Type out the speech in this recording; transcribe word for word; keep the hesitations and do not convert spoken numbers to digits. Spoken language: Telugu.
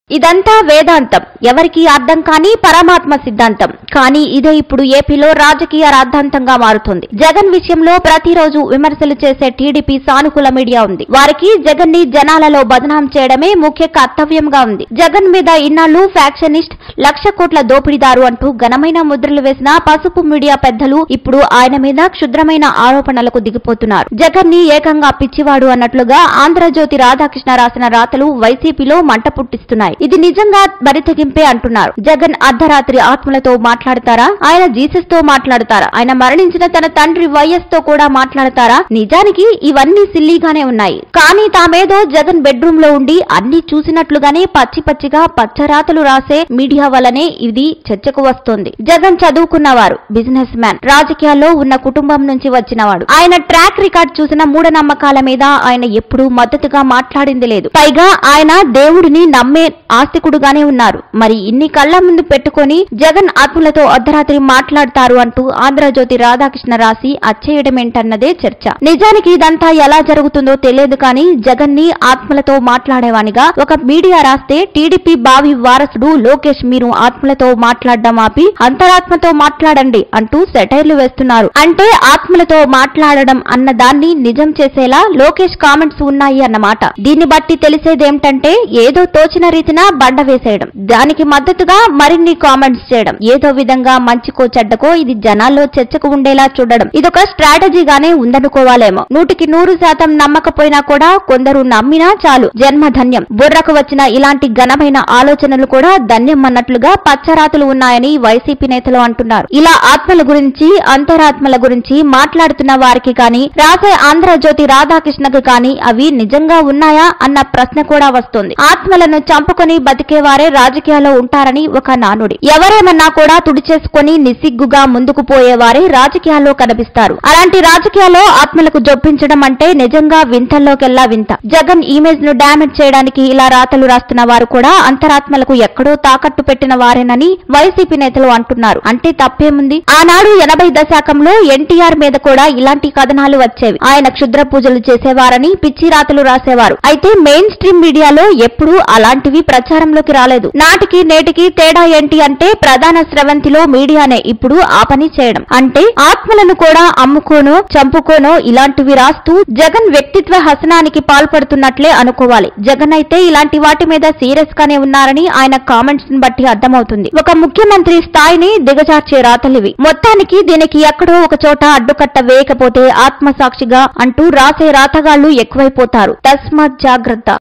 ఇదంతా వేదాంతం, ఎవరికి అర్థం కాని పరమాత్మ సిద్ధాంతం. కానీ ఇదే ఇప్పుడు ఏపీలో రాజకీయ రాద్ధాంతంగా మారుతుంది. జగన్ విషయంలో ప్రతిరోజు విమర్శలు చేసే టీడీపీ సానుకూల మీడియా ఉంది. వారికి జగన్ ని జనాలలో బదనాం చేయడమే ముఖ్య కర్తవ్యంగా ఉంది. జగన్ మీద ఇన్నాళ్లు ఫ్యాక్షనిస్ట్, లక్ష కోట్ల దోపిడీదారు అంటూ ఘనమైన ముద్రలు వేసిన పసుపు మీడియా పెద్దలు ఇప్పుడు ఆయన మీద క్షుద్రమైన ఆరోపణలకు దిగిపోతున్నారు. జగన్ ని ఏకంగా పిచ్చివాడు అన్నట్లుగా ఆంధ్రజ్యోతి రాధాకృష్ణ రాసిన రాతలు వైసీపీలో మంట పుట్టిస్తున్నాయి. ఇది నిజంగా బరితెగింపే అంటున్నారు. జగన్ అర్ధరాత్రి ఆత్మలతో మాట్లాడతారా? ఆయన జీసస్ తో మాట్లాడతారా? ఆయన మరణించిన తన తండ్రి వైఎస్ తో కూడా మాట్లాడతారా? నిజానికి ఇవన్నీ సిల్లీగానే ఉన్నాయి. కానీ తామేదో జగన్ బెడ్రూమ్ లో ఉండి అన్ని చూసినట్లుగానే పచ్చి పచ్చిగా పచ్చరాతలు రాసే మీడియా వల్లనే ఇది చర్చకు వస్తోంది. జగన్ చదువుకున్నవారు, బిజినెస్ మ్యాన్, రాజకీయాల్లో ఉన్న కుటుంబం నుంచి వచ్చినవాడు. ఆయన ట్రాక్ రికార్డ్ చూసిన మూఢనమ్మకాల మీద ఆయన ఎప్పుడూ మద్దతుగా మాట్లాడింది లేదు. పైగా ఆయన దేవుడిని నమ్మే ఆస్తికుడుగానే ఉన్నారు. మరి ఇన్ని కళ్ల ముందు పెట్టుకుని జగన్ ఆత్మలతో అర్ధరాత్రి మాట్లాడతారు అంటూ ఆంధ్రజ్యోతి రాధాకృష్ణ రాసి అచ్చేయడమేంటన్నదే చర్చ. నిజానికి ఇదంతా ఎలా జరుగుతుందో తెలియదు కానీ జగన్ ని ఆత్మలతో మాట్లాడేవానిగా ఒక మీడియా రాస్తే టీడీపీ భావి వారసుడు లోకేష్ మీరు ఆత్మలతో మాట్లాడడం ఆపి అంతరాత్మతో మాట్లాడండి అంటూ సెటైర్లు వేస్తున్నారు. అంటే ఆత్మలతో మాట్లాడడం అన్న దాన్ని నిజం చేసేలా లోకేష్ కామెంట్స్ ఉన్నాయి అన్నమాట. దీన్ని బట్టి తెలిసేదేమిటంటే ఏదో తోచిన రీతిన బండ వేసేయడం, దానికి మద్దతుగా మరిన్ని కామెంట్స్ చేయడం, ఏదో విధంగా మంచికో చెడ్డకో ఇది జనాల్లో చర్చకు ఉండేలా చూడడం, ఇదొక స్ట్రాటజీగానే ఉందనుకోవాలేమో. నూటికి నూరు శాతం నమ్మకపోయినా కూడా కొందరు నమ్మినా చాలు జన్మధన్యం. బుర్రకు వచ్చిన ఇలాంటి ఘనమైన ఆలోచనలు కూడా ధన్యం అన్నట్లుగా పచ్చరాతులు ఉన్నాయని వైసీపీ నేతలు అంటున్నారు. ఇలా ఆత్మల గురించి, అంతరాత్మల గురించి మాట్లాడుతున్న వారికి కానీ, రాసే ఆంధ్రజ్యోతి రాధాకృష్ణకు కానీ అవి నిజంగా ఉన్నాయా అన్న ప్రశ్న కూడా వస్తోంది. ఆత్మలను చంపుకొని బతికేవారే రాజకీయాల్లో ఉంటారని ఒక నానుడి. ఎవరేమన్నా కూడా తుడిచేసుకుని నిస్సిగ్గుగా ముందుకు పోయేవారే రాజకీయాల్లో కనిపిస్తారు. అలాంటి రాజకీయాల్లో ఆత్మలకు జొప్పించడం అంటే నిజంగా వింతల్లోకెల్లా వింత. జగన్ ఇమేజ్ ను డామేజ్ చేయడానికి ఇలా రాతలు రాస్తున్న వారు కూడా అంతరాత్మలకు ఎక్కడో తాకట్టు పెట్టిన వారేనని వైసీపీ నేతలు అంటున్నారు. అంటే తప్పేముంది? ఆనాడు ఎనభై దశాకంలో ఎన్టీఆర్ మీద కూడా ఇలాంటి కథనాలు వచ్చేవి. ఆయన క్షుద్ర పూజలు చేసేవారని పిచ్చి రాతలు రాసేవారు. అయితే మెయిన్ స్ట్రీమ్ మీడియాలో ఎప్పుడూ అలాంటివి ప్రచారంలోకి రాలేదు. నాటికి నేటికి తేడా ఏంటి అంటే ప్రధాన స్రవంతిలో మీడియానే ఇప్పుడు ఆ పని చేయడం. అంటే ఆత్మలను కూడా అమ్ముకోనో చంపుకోనో ఇలాంటివి రాస్తూ జగన్ వ్యక్తిత్వ హసనానికి పాల్పడుతున్నట్లే అనుకోవాలి. జగన్ అయితే ఇలాంటి వాటి మీద సీరియస్ గానే ఉన్నారని ఆయన కామెంట్స్ ని బట్టి అర్థమవుతుంది. ఒక ముఖ్యమంత్రి స్థాయిని దిగజార్చే రాతలివి. మొత్తానికి దీనికి ఎక్కడో ఒక చోట అడ్డుకట్ట వేయకపోతే ఆత్మసాక్షిగా అంటూ రాసే రాతగాళ్లు ఎక్కువైపోతారు. తస్మాత్ జాగ్రత్త.